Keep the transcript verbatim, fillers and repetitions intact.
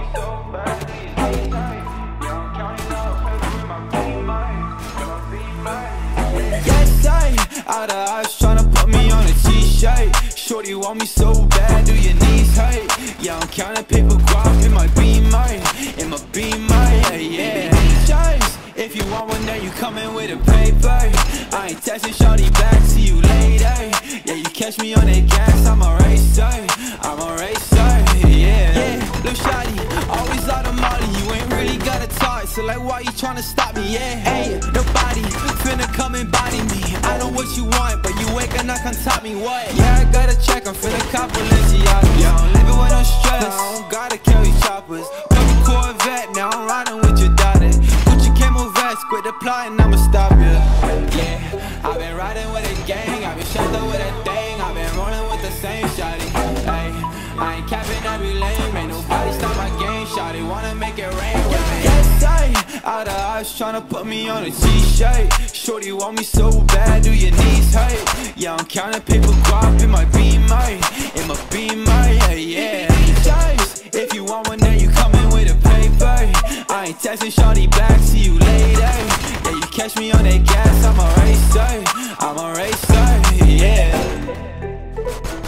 Yes, I, out of eyes tryna put me on a t-shirt. Shorty want me so bad, do your knees hurt? Yeah, I'm counting paper guap in my beamer, in my beamer, yeah, yeah. Just, if you want one, then you coming with a paper. I ain't texting shorty back, see you later. Yeah, you catch me on that gas, I'm a racer, I'm a racer, yeah. Yeah, look shawty, always out of molly, you ain't really got a talk, so like why you tryna stop me, yeah. Hey, nobody finna come and body me. I know what you want, but you ain't gonna come top me, what? Yeah, I gotta check, I'm finna cop Balenciaga. Yeah, I'm living with no stress, I don't gotta carry choppers. Fucking Corvette, now I'm riding with your daughter. Put your camo vest, quit the plotting, I'ma stop you. Yeah, I've been riding with a gang, I've been shut up with a thing, I've been rolling with the same shawty. Hey, I ain't capping every lane, ain't nobody stop my game, shawty wanna make it rain with me. Yes, I, out of eyes tryna put me on a t-shirt. Shorty want me so bad, do your knees hurt? Yeah, I'm counting paper guap in my beamer, in my beamer, yeah, yeah. Just, if you want one, then you coming with a paper. I ain't texting shorty back, see you later. Yeah, you catch me on that gas, I'm a racer, I'm a racer, yeah.